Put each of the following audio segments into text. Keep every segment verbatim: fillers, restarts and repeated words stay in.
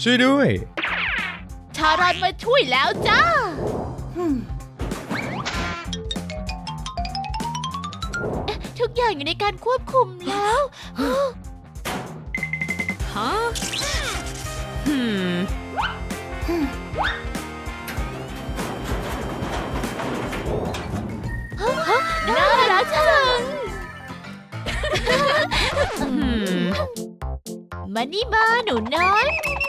ช่วยด้วยชารอนมาช่วยแล้วจ้าทุกอย่างอยู่ในการควบคุมแล้วฮะฮึมน่ารักจังมานี่มาหนูน้อย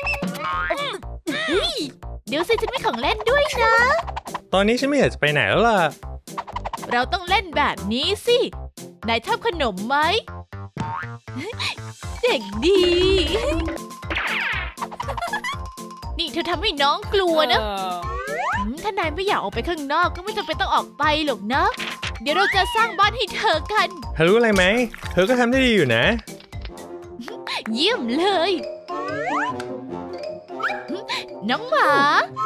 เดี๋ยวสิฉันมีของเล่นด้วยนะตอนนี้ฉันไม่อยากจะไปไหนแล้วล่ะเราต้องเล่นแบบนี้สินายชอบขนมไหมเด็กดีนี่เธอทำให้น้องกลัวนะถ้านายไม่อยากออกไปข้างนอกก็ไม่จำเป็นต้องออกไปหรอกนะเดี๋ยวเราจะสร้างบ้านให้เธอกันเธอรู้อะไรไหมเธอก็ทำได้ดีอยู่นะเยี่ยมเลยน้องหมา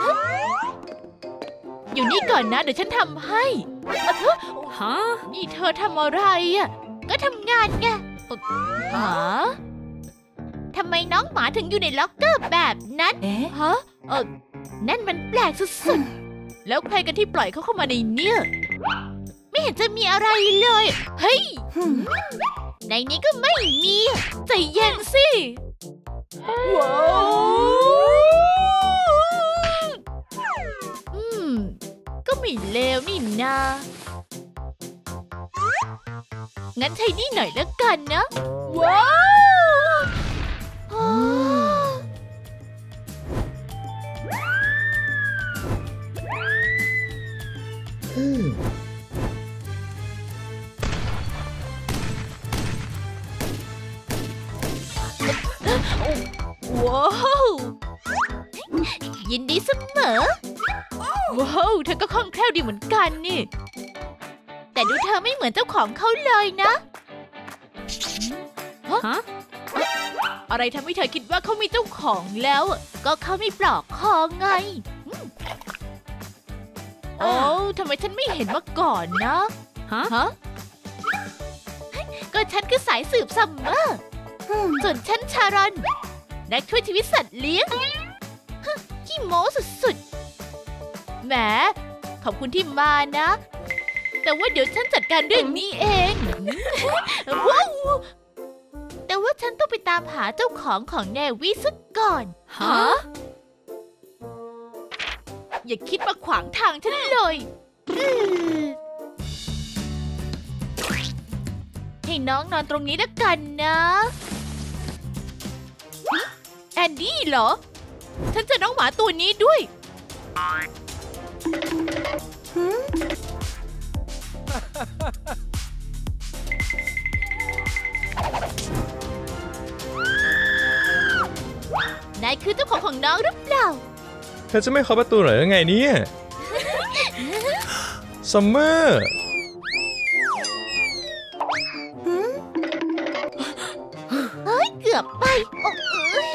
อยู่นี่ก่อนนะเดี๋ยวฉันทำให้ฮะนี่เธอทำอะไรอ่ะก็ทำงานไงฮะทำไมน้องหมาถึงอยู่ในล็อกเกอร์แบบนั้นฮะเออนั่นมันแปลกสุดๆแล้วใครกันที่ปล่อยเขาเข้ามาในเนี่ยไม่เห็นจะมีอะไรเลยเฮ้ยในนี้ก็ไม่มีใจเย็นสิว้าวอืมก็ไม่เลวนี่นางั้นใช้นี่หน่อยแล้วกันนะว้าวว้าวยินดีเสมอว้าวเธอก็คล่องแคล่วดีเหมือนกันนี่แต่ดูเธอไม่เหมือนเจ้าของเขาเลยนะฮะอะไรทำให้เธอคิดว่าเขามีเจ้าของแล้วก็เขามีปลอกคอไงโอ้ทำไมฉันไม่เห็นมาก่อนนะฮะฮะก็ฉันคือสายสืบซัมเมอร์ส่วนฉันชารอนนักช่วยชีวิตสัตว์เลี้ยงขี้โม้สุดๆแหมขอบคุณที่มานะแต่ว่าเดี๋ยวฉันจัดการเรื่องนี้เองว้าวแต่ว่าฉันต้องไปตามหาเจ้าของของเนวี่ซะก่อนฮะอย่าคิดมาขวางทางฉันเลยให้น้องนอนตรงนี้แล้วกันนะแอนดี้เหรอฉันเจอน้องหมาตัวนี้ด้วยนายคือเจ้าของของน้องหรือเปล่าเธอจะไม่เคาะประตูหน่อยหรือไงเนี่ยซัมเมอร์เฮ้ยเกือบไปโอ้ย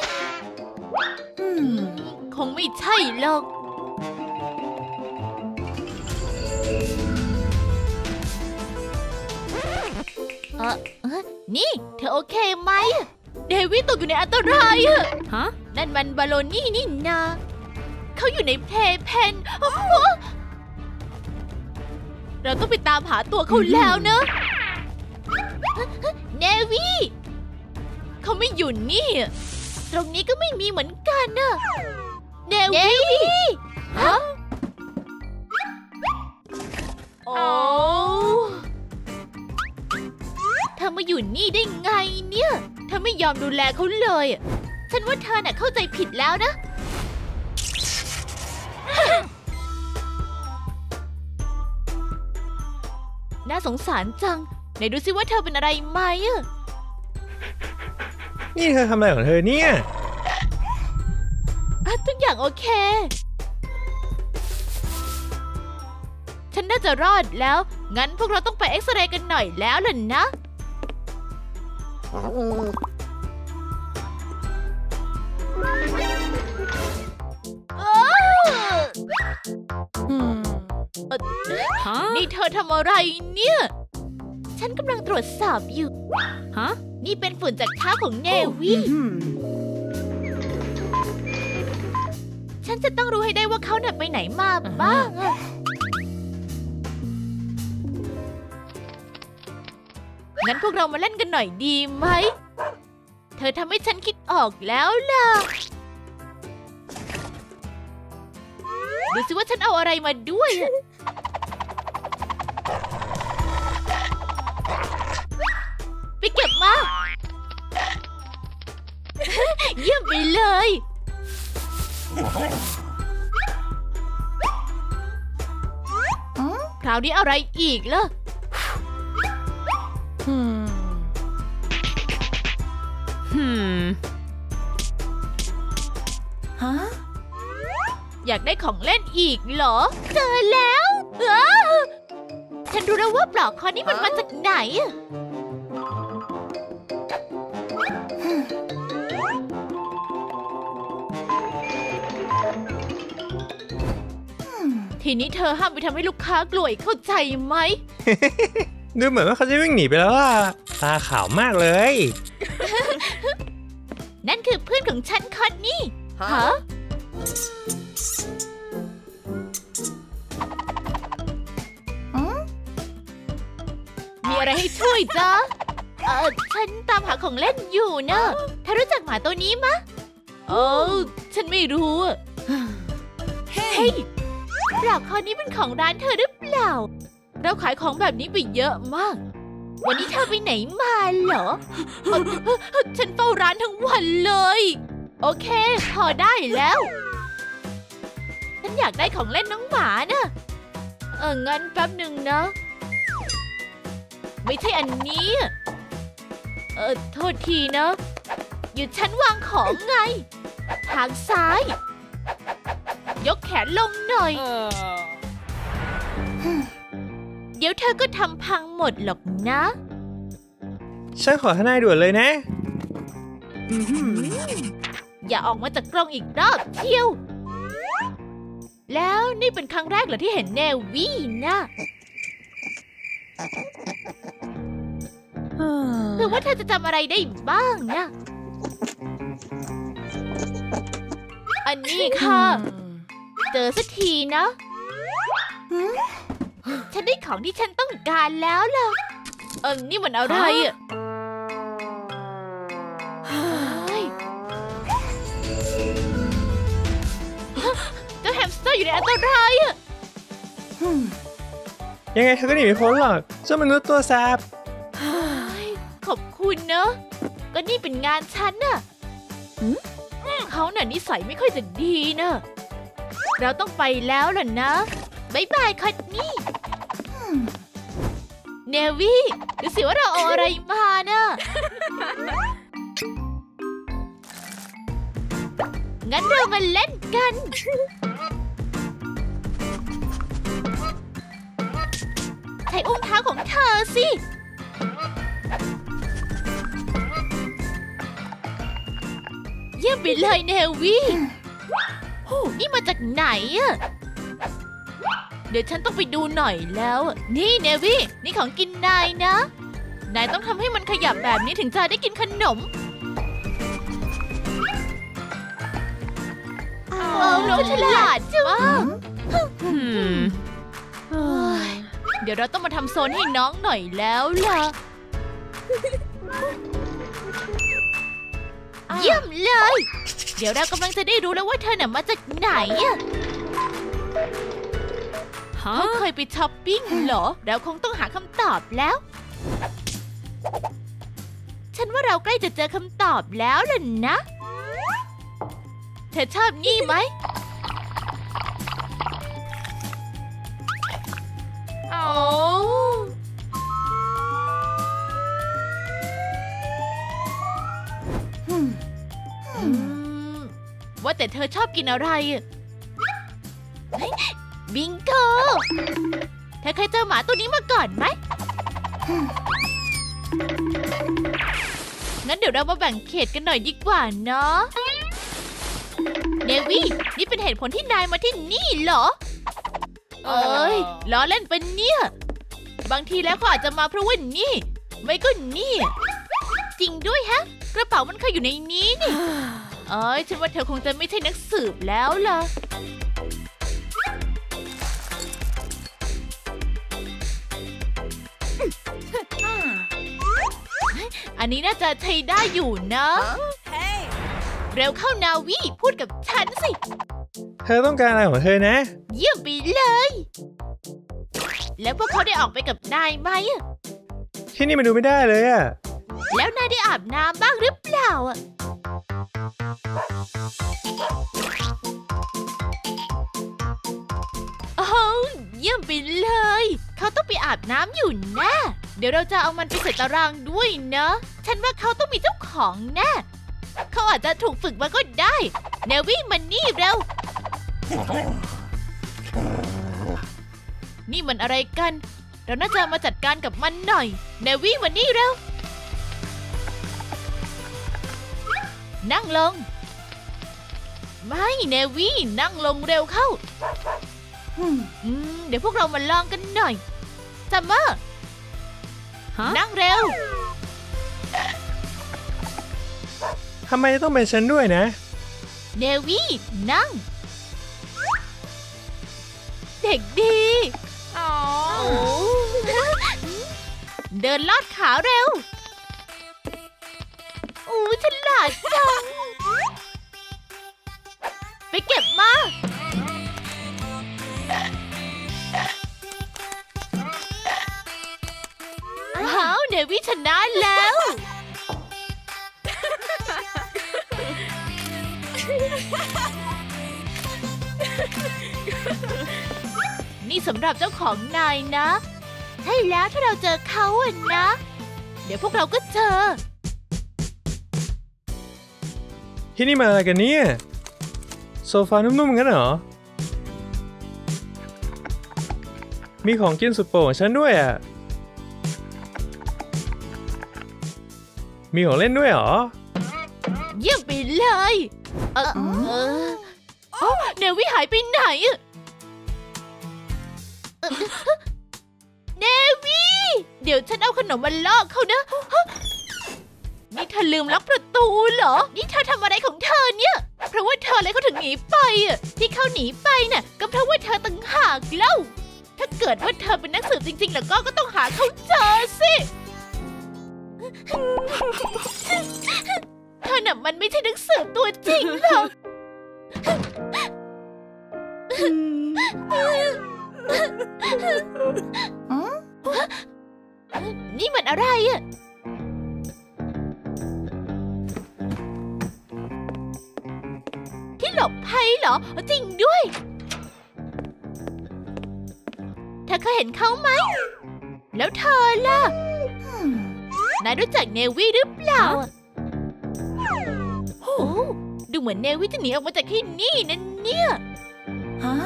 คงไม่ใช่หรอกเออเออนี่เธอโอเคไหมเดวิดตกอยู่ในอันตรายอะฮะนั่นมันบาโลนี่นี่นาเขาอยู่ในเพลย์เพนเราต้องไปตามหาตัวเขาแล้วเนอะเนวี่เขาไม่อยู่นี่ตรงนี้ก็ไม่มีเหมือนกันนะเนวี่ฮะโอ้เธอมาอยู่นี่ได้ไงเนี่ยเธอไม่ยอมดูแลเขาเลยฉันว่าเธอน่ะเข้าใจผิดแล้วนะน่าสงสารจังไหนดูสิว่าเธอเป็นอะไรไหมอะนี่เธอทำอะไรของเธอเนี่ยทุกอย่างโอเคฉันน่าจะรอดแล้วงั้นพวกเราต้องไปเอ็กซเรย์กันหน่อยแล้วล่ะนะนี่เธอทำอะไรเนี่ยฉันกำลังตรวจสอบอยู่ฮะนี่เป็นฝุ่นจากเท้าของเนวี่ฉันจะต้องรู้ให้ได้ว่าเขาเนี่ยไปไหนมาบ้างอะงั้นพวกเรามาเล่นกันหน่อยดีไหมเธอทำให้ฉันคิดออกแล้วล่ะดูสิว่าฉันเอาอะไรมาด้วยไปเก็บมาเยี่ยมไปเลยคราวนี้อะไรอีกล่ะฮึมฮึมฮะอยากได้ของเล่นอีกเหรอเจอแล้วเออฉันรู้แล้วว่าปลอกคอนี้มันมาจากไหนทีนี้เธอห้ามไปทำให้ลูกค้ากลัวเข้าใจไหมดูเหมือนว่าเขาจะวิ่งหนีไปแล้วอ่ะตาขาวมากเลยนั่นคือเพื่อนของฉันคอนนี่ฮะมีอะไรให้ช่วยจ๊ะเออฉันตามหาของเล่นอยู่นะเธอรู้จักหมาตัวนี้มะโอ้ฉันไม่รู้เฮ้ยปลอกคอนี้เป็นของร้านเธอหรือเปล่าเราขายของแบบนี้ไปเยอะมากวันนี้เธอไปไหนมาเหรอฉันเฝ้าร้านทั้งวันเลยโอเคพอได้แล้วฉันอยากได้ของเล่นน้องหมานะเอองั้นแป๊บหนึ่งนะไม่ใช่อันนี้เออโทษทีนะหยุดฉันวางของไงทางซ้ายยกแขนลงหน่อยเดี๋ยวเธอก็ทำพังหมดหรอกนะฉันขอทนายด่วนเลยนะอย่าออกมาจากกรงอีกรอบเที่ยวแล้วนี่เป็นครั้งแรกเหรอที่เห็นเนวี่นะหรือว่าเธอจะจำอะไรได้บ้างนะอันนี้ค่ะเจอสักทีนะฉันได้ของที่ฉันต้องการแล้วล่ะเออนี่มันอะไรอ่ะเจ้าแฮมสเตอร์อยู่ในอันตรายอ่ะยังไงเธอก็หนีไม่พ้นหรอกเจ้ามนุษย์ตัวแสบขอบคุณเนอะก็นี่เป็นงานฉันน่ะเขาน่ะนิสัยไม่ค่อยจะดีนะเราต้องไปแล้วล่ะนะบ๊ายบายคอนนี่เนวี่ดูสิว่าเราเอาอะไรมานะงั้นเรามาเล่นกันใช้อุ้งเท้าของเธอสิเยี่ยมไปเลยเนวี่นี่มาจากไหนอะเดี๋ยวฉันต้องไปดูหน่อยแล้วนี่เนวี่นี่ของกินนายนะนายต้องทำให้มันขยับแบบนี้ถึงจะได้กินขนมว้าวน้องฉลาดจังเดี๋ยวเราต้องมาทำโซนให้น้องหน่อยแล้วล่ะเยี่ยมเลยเดี๋ยวเรากำลังจะได้รู้แล้วว่าเธอน่ะมาจากไหนอะเขาเคยไปช้อปปิ้งเหรอเราคงต้องหาคำตอบแล้วฉันว่าเราใกล้จะเจอคำตอบแล้วล่ะนะเธอชอบนี่ไหมโอ้ว่าแต่เธอชอบกินอะไรบิงโกเธอเคยเจอหมาตัวนี้มาก่อนไหมงั้นเดี๋ยวเรามาแบ่งเขตกันหน่อยดีกว่าเนาะเนวี่นี่เป็นเหตุผลที่นายมาที่นี่เหรอเอ้ยล้อเล่นเป็นเนี่ยบางทีแล้วก็อาจจะมาเพราะว่านี่ไม่ก็นี่จริงด้วยฮะกระเป๋ามันเคยอยู่ในนี้นี่เอ้ยฉันว่าเธอคงจะไม่ใช่นักสืบแล้วล่ะอันนี้น่าจะใช้ได้อยู่นะเร็วเข้านาวีพูดกับฉันสิเธอต้องการอะไรของเธอนะเยี่ยมไปเลยแล้วพวกเขาได้ออกไปกับนายไหมที่นี่มันดูไม่ได้เลยอะแล้วนายได้อาบน้ำบ้างหรือเปล่าอะโอ้เยี่ยมไปเลยเขาต้องไปอาบน้ำอยู่แน่เดี๋ยวเราจะเอามันไปใส่ตารางด้วยนะฉันว่าเขาต้องมีเจ้าของแน่เขาอาจจะถูกฝึกมาก็ได้เนวี่มันนี่เร็วนี่มันอะไรกันเราน่าจะมาจัดการกับมันหน่อยเนวี่มันนี่เร็วนั่งลงไม่เนวี่นั่งลงเร็วเข้าอืมเดี๋ยวพวกเรามาลองกันหน่อยซัมเมอร์นั่งเร็วทำไมต้องเป็นฉันด้วยนะเนวี่นั่งเด็กดีอ๋อเดินลอดขาเร็วอู้ฉลาดจังไปเก็บมาว้าวเนวี่ชนะแล้วนี่สำหรับเจ้าของนายนะใช่แล้วถ้าเราเจอเขาอะนะเดี๋ยวพวกเราก็เจอที่นี่มาอะไรกันเนี่ยโซฟานุ่มๆงั้นเหรอมีของกินสุดโปรดของฉันด้วยอ่ะมีของเล่นด้วยเหรอเยี่ยมไปเลยเออเออโอ้เนวี่หายไปไหนเนวี่เดี๋ยวฉันเอาขนมมาล่อเขานะนี่เธอลืมล็อกประตูเหรอนี่เธอทำอะไรของเธอเนี่ยเพราะว่าเธอเลยเขาถึงหนีไปอ่ะที่เขาหนีไปน่ะก็เพราะว่าเธอต่างหากเล่าถ้าเกิดว่าเธอเป็นนักสืบจริงๆแล้วก็ก็ต้องหาเขาเจอสิเธอน่ะมันไม่ใช่นักสืบตัวจริงหรอกนี่มันอะไรอ่ะที่หลบภัยเหรอจริงด้วยเธอเคยเห็นเขาไหมแล้วเธอล่ะนายรู้จักเนวี่หรือเปล่าโอ้ดูเหมือนเนวี่จะหนีออกมาจากที่นี่นั่นเนี่ยฮะ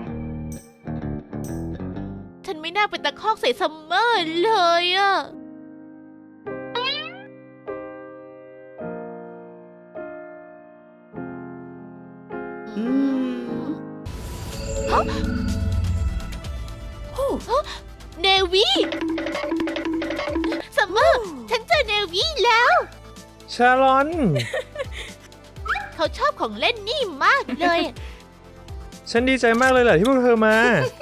ฉันไม่น่าเป็นตะคอกใส่ซัมเมอร์เลยอะอืมฮะโอ้เนวี่ซัมเมอร์ฉันเจอเนวี่แล้วชาลอนเขาชอบของเล่นนี่มากเลยฉันดีใจมากเลยแหละที่พวกเธอมา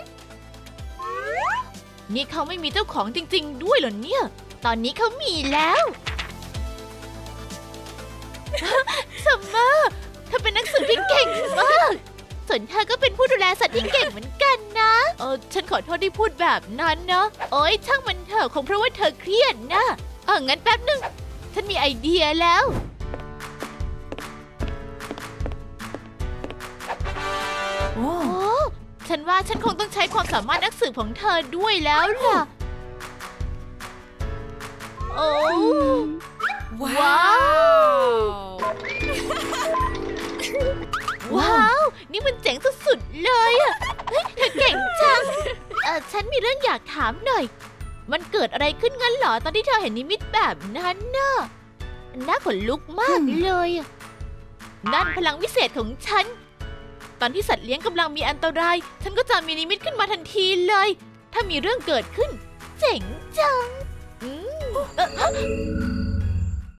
นี่เขาไม่มีเจ้าของจริงๆด้วยเหรอเนี่ยตอนนี้เขามีแล้วซัมเมอร์เธอเป็นนักสืบที่เก่งมากส่วนเธอก็เป็นผู้ดูแลสัตว์ที่เก่งเหมือนกันนะเออฉันขอโทษที่พูดแบบนั้นนะโอ๊ยช่างมันเถอะคงเพราะว่าเธอเครียดนะเอองั้นแป๊บนึงฉันมีไอเดียแล้วโอ้ฉันว่าฉันคงต้องใช้ความสามารถนักสืบของเธอด้วยแล้วล่ะโอ้ว้าวว้าวนี่มันเจ๋งสุดๆเลยอ่ะเฮ้ยเธอเก่งจังเออฉันมีเรื่องอยากถามหน่อยมันเกิดอะไรขึ้นงั้นเหรอตอนที่เธอเห็นนิมิตแบบนั้นน่ะน่าขนลุกมากเลยนั่นพลังวิเศษของฉันตอนที่สัตว์เลี้ยงกำลังมีอันตรายฉันก็จะมีนิมิตขึ้นมาทันทีเลยถ้ามีเรื่องเกิดขึ้นเจ๋งจังอืม